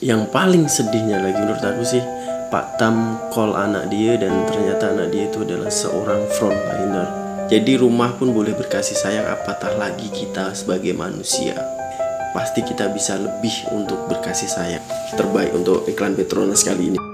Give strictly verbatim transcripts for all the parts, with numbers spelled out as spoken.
Yang paling sedihnya lagi menurut aku sih, Pak Tam call anak dia dan ternyata anak dia itu adalah seorang frontliner. Jadi rumah pun boleh berkasih sayang, apatah lagi kita sebagai manusia. Pasti kita bisa lebih untuk berkasih sayang. Terbaik untuk iklan Petronas kali ini.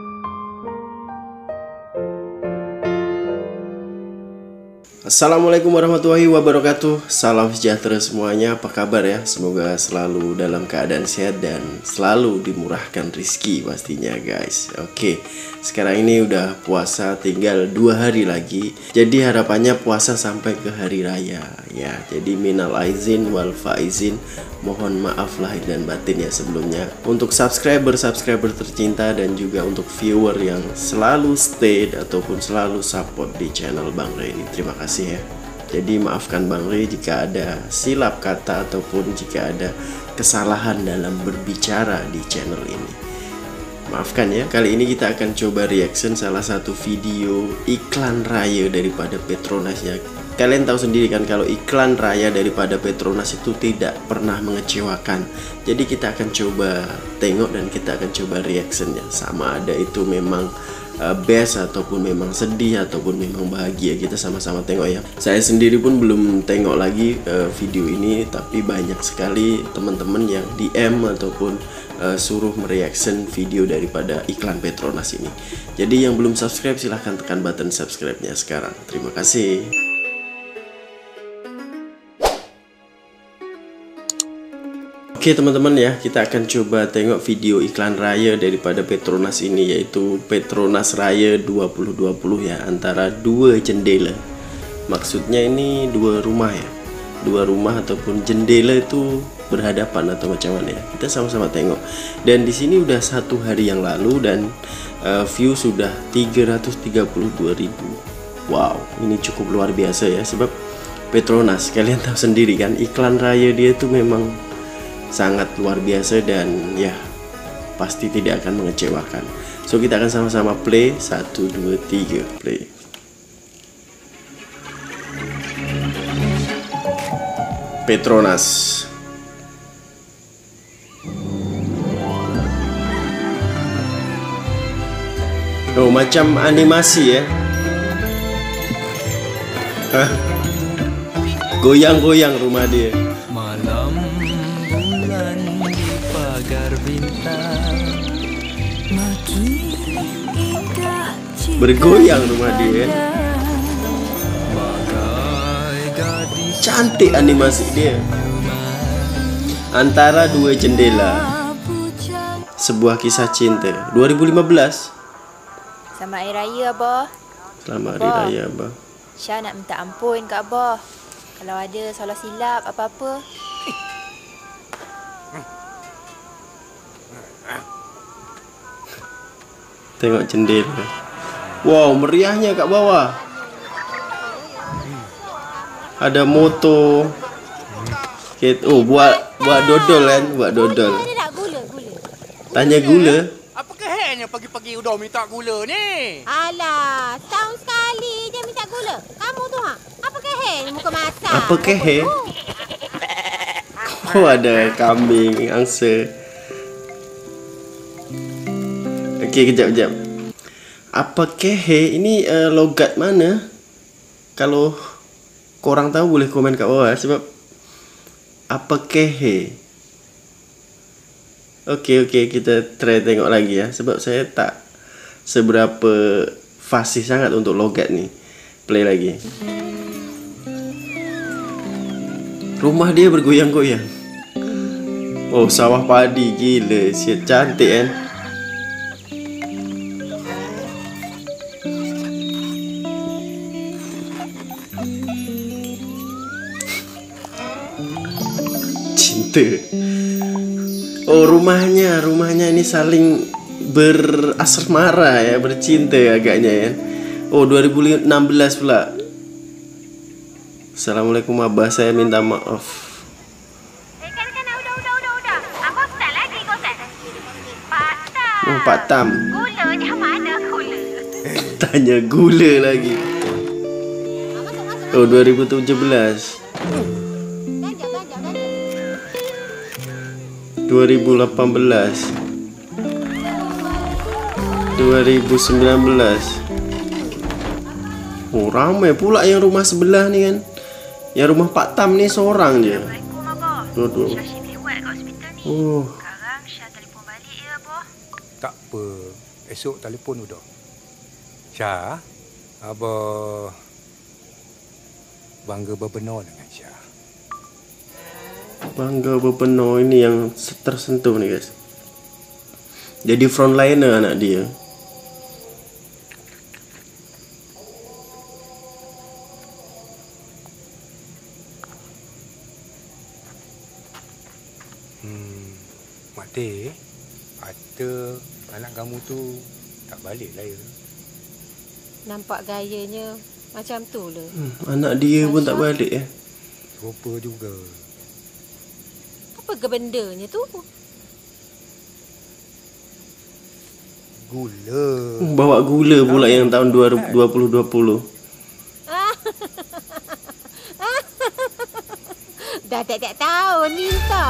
Assalamualaikum warahmatullahi wabarakatuh. Salam sejahtera semuanya. Apa kabar ya? Semoga selalu dalam keadaan sehat dan selalu dimurahkan rezeki pastinya guys. Oke, sekarang ini udah puasa tinggal dua hari lagi. Jadi harapannya puasa sampai ke hari raya ya. Jadi minal aizin wal faizin, mohon maaf lahir dan batin ya sebelumnya. Untuk subscriber-subscriber tercinta dan juga untuk viewer yang selalu stay ataupun selalu support di channel Bang Ray ini, terima kasih ya. Jadi maafkan Bang Ray jika ada silap kata ataupun jika ada kesalahan dalam berbicara di channel ini. Maafkan ya. Kali ini kita akan coba reaction salah satu video iklan raya daripada Petronasnya. Kalian tahu sendiri kan kalau iklan raya daripada Petronas itu tidak pernah mengecewakan. Jadi kita akan coba tengok dan kita akan coba reactionnya. Sama ada itu memang uh, best ataupun memang sedih ataupun memang bahagia. Kita sama-sama tengok ya. Saya sendiri pun belum tengok lagi uh, video ini, tapi banyak sekali teman-teman yang D M ataupun uh, suruh mereaction video daripada iklan Petronas ini. Jadi yang belum subscribe silahkan tekan button subscribe-nya sekarang. Terima kasih. Oke teman-teman ya, kita akan coba tengok video iklan raya daripada Petronas ini, yaitu Petronas Raya dua ribu dua puluh ya, antara dua jendela. Maksudnya ini dua rumah ya, dua rumah ataupun jendela itu berhadapan atau macam mana ya. Kita sama-sama tengok. Dan di sini udah satu hari yang lalu dan uh, view sudah tiga ratus tiga puluh dua ribu. Wow, ini cukup luar biasa ya, sebab Petronas kalian tahu sendiri kan, iklan raya dia itu memang sangat luar biasa dan ya pasti tidak akan mengecewakan. So kita akan sama-sama play. Satu, dua, tiga, play. Petronas. Oh, macam animasi ya. Hah? Goyang-goyang rumah dia. Malam bulan di pagar bintang, bergoyang rumah dia. Cantik animasi dia. Antara dua jendela, sebuah kisah cinta. Dua ribu lima belas. Selamat Hari Raya Abah. Selamat Hari Raya Abah. Syah nak minta ampun kat Abah kalau ada salah silap apa-apa. Tengok jendela. Wow, meriahnya kat bawah. Ada motor. Oh, buat buat dodol kan, buat dodol. Ada tak gula, gula? Tanya gula. Apa kehenya pagi-pagi udah minta gula ni? Alah, setahun sekali je minta gula. Kamu tu ha? Apa kehenya muka masak? Apa kehe? Oh, ada kambing, angsa. Okey, kejap, kejap. Apa kehe? Ini uh, logat mana? Kalau korang tahu boleh komen kat bawah sebab apa kehe? Okey, okey, kita try tengok lagi ya. Sebab saya tak seberapa fasih sangat untuk logat ni. Play lagi. Rumah dia bergoyang-goyang. Oh, sawah padi, gila. Siap cantik kan? Cinta. Oh, rumahnya, rumahnya ini saling berasmara ya, bercinta agaknya ya. Oh, dua ribu enam belas pula. Assalamualaikum Abah, saya minta maaf. Eh, kan kan udah udah udah udah. Abah start lagi kau start. Pak Tam. Oh, Pak Tam. Gula dia mana gula? Tanya gula lagi. Oh, dua ribu tujuh belas. Ganja, ganja, ganja. dua ribu delapan belas. dua ribu sembilan belas. Oh, ramai pula yang rumah sebelah ni kan. Yang rumah Pak Tam ni seorang je. Assalamualaikum, Abah. Dua-dua. Syah Syifik buat kat hospital ni. Oh. Sekarang Syah telefon balik ya, Abah. Tak apa. Esok telefon sudah. Syah, Abah bangga berbenar dengan Syah. Bangga berpenuh, ini yang tersentuh nih guys. Jadi frontliner anak dia. Hmm, Mak Teh, kata anak kamu tu tak balik lah ya. Nampak gayanya macam tu lah. Hmm, anak dia pun tak balik ya. Serupa juga. Apa ke bendanya tu? Gula. Hmm, bawa gula pula yang tahun dua ribu dua puluh. Dah tak-tak tahun minta.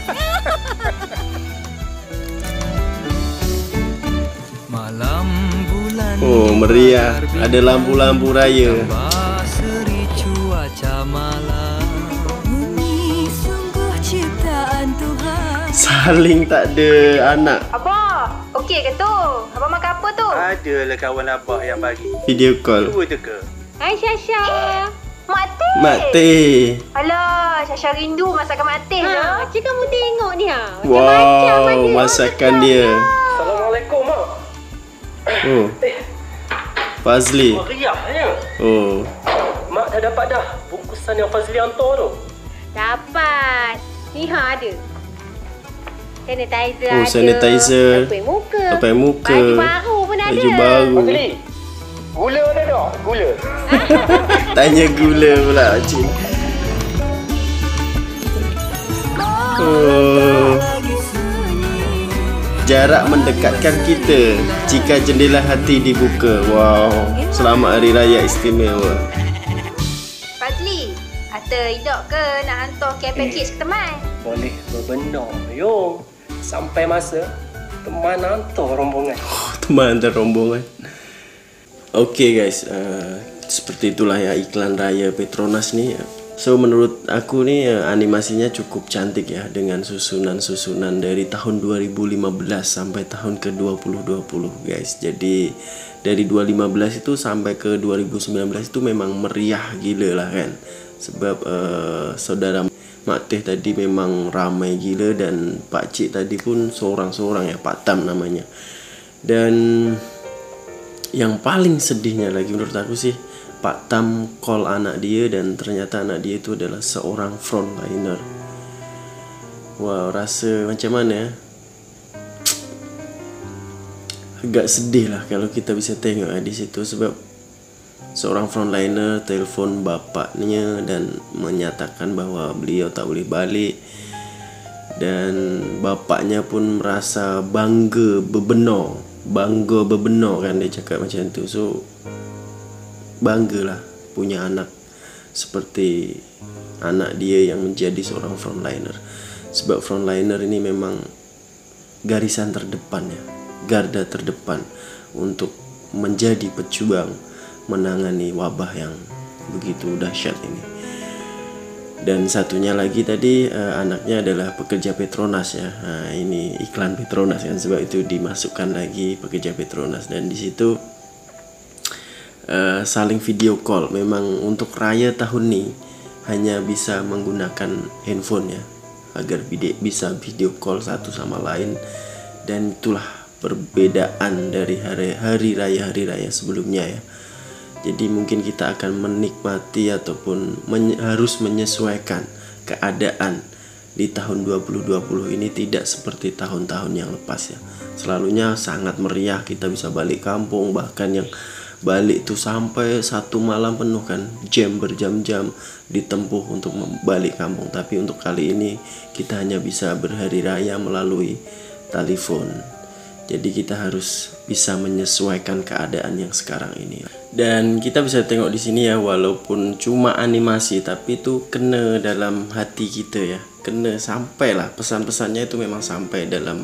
Malam bulan Oh, meriah. Ada lampu-lampu raya. tambah seri cuaca malam. Bumi sungguh ciptaan Tuhan. Saling tak ada anak. Abah, okey ke tu? Abah makan apa tu? Adalah kawan abah yang bagi. Video call. Dua je ke? Hai, Syah. Mak Teh. Mak Teh. Alah, Syah rindu masakan Mak Teh lah. Ha, cik kamu tengok ni ha. Wow, masakan dia. Assalamualaikum, Mak. Oh. Fazli. Meriahnya. Oh. Mak dah dapat dah bungkusan yang Fazli hantar tu. Dapat. Ni ha ada. Sanitizer Oh, ada. sanitizer. Pakai muka. Pakai muka. Baju baru pun ada. Baju baru. Fazli, gula ada tak? Gula. Tanya gula pula cik. Oh. Jarak mendekatkan kita jika jendela hati dibuka. Wow. Selamat Hari Raya istimewa. Fazli, kata Idok ke nak hantar care package ke teman? Boleh berbenar, yo. Sampai masa teman hantar rombongan. Teman antar rombongan. Okay guys, uh, seperti itulah ya iklan raya Petronas nih. So menurut aku nih uh, animasinya cukup cantik ya, dengan susunan-susunan dari tahun dua ribu lima belas sampai tahun ke dua ribu dua puluh guys. Jadi dari dua ribu lima belas itu sampai ke dua ribu sembilan belas itu memang meriah gila lah kan. Sebab uh, saudara Mak Teh tadi memang ramai gila, dan Pak Cik tadi pun seorang-seorang ya, Pak Tam namanya. Dan yang paling sedihnya lagi menurut aku sih, Pak Tam call anak dia dan ternyata anak dia itu adalah seorang frontliner. Wow, rasa macam mana ya? Agak sedih lah kalau kita bisa tengok ya di situ, sebab seorang frontliner telefon bapaknya dan menyatakan bahwa beliau tak boleh balik, dan bapaknya pun merasa bangga bebenar, bangga bebenar kan dia cakap macam tu. So banggalah punya anak seperti anak dia yang menjadi seorang frontliner. Sebab frontliner ini memang garisan terdepan ya, garda terdepan untuk menjadi pejuang menangani wabah yang begitu dahsyat ini. Dan satunya lagi tadi uh, anaknya adalah pekerja Petronas ya. Nah, ini iklan Petronas kan, sebab itu dimasukkan lagi pekerja Petronas. Dan di situ uh, saling video call. Memang untuk raya tahun ini hanya bisa menggunakan handphone ya, agar video, bisa video call satu sama lain. Dan itulah perbedaan dari hari, hari raya hari raya sebelumnya ya. Jadi mungkin kita akan menikmati ataupun men harus menyesuaikan keadaan di tahun dua ribu dua puluh ini tidak seperti tahun-tahun yang lepas ya. Selalunya sangat meriah, kita bisa balik kampung, bahkan yang balik itu sampai satu malam penuh kan, jam berjam-jam ditempuh untuk balik kampung. Tapi untuk kali ini kita hanya bisa berhari raya melalui telepon. Jadi kita harus bisa menyesuaikan keadaan yang sekarang ini. Dan kita bisa tengok di sini ya, walaupun cuma animasi tapi itu kena dalam hati kita ya. Kena sampailah pesan-pesannya itu, memang sampai dalam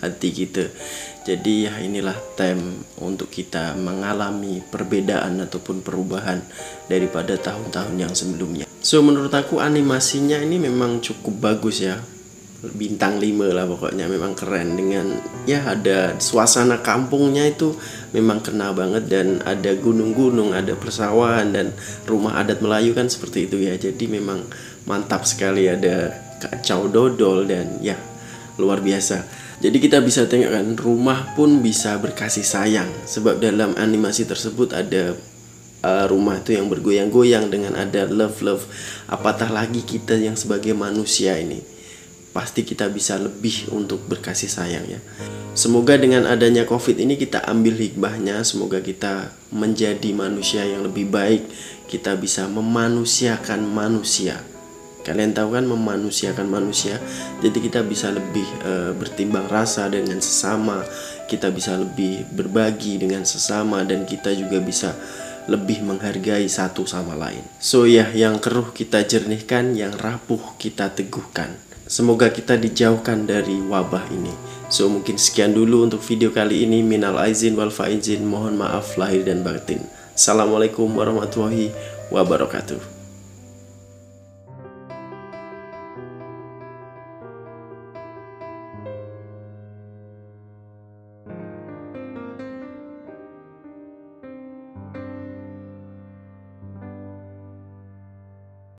hati kita. Jadi ya inilah time untuk kita mengalami perbedaan ataupun perubahan daripada tahun-tahun yang sebelumnya. So menurut aku animasinya ini memang cukup bagus ya. Bintang lima lah pokoknya, memang keren. Dengan ya ada suasana kampungnya itu memang kena banget. Dan ada gunung-gunung, ada persawahan, dan rumah adat Melayu kan seperti itu ya. Jadi memang mantap sekali, ada kacau dodol dan ya luar biasa. Jadi kita bisa tengok kan, rumah pun bisa berkasih sayang. Sebab dalam animasi tersebut ada uh, rumah itu yang bergoyang-goyang dengan ada love-love. Apatah lagi kita yang sebagai manusia ini, pasti kita bisa lebih untuk berkasih sayang ya. Semoga dengan adanya COVID ini kita ambil hikmahnya. Semoga kita menjadi manusia yang lebih baik. Kita bisa memanusiakan manusia. Kalian tahu kan, memanusiakan manusia. Jadi kita bisa lebih e, bertimbang rasa dengan sesama. Kita bisa lebih berbagi dengan sesama. Dan kita juga bisa lebih menghargai satu sama lain. So ya, yang keruh kita jernihkan, yang rapuh kita teguhkan. Semoga kita dijauhkan dari wabah ini. So mungkin sekian dulu untuk video kali ini. Minal aizin wal faizin, mohon maaf lahir dan batin. Assalamualaikum warahmatullahi wabarakatuh.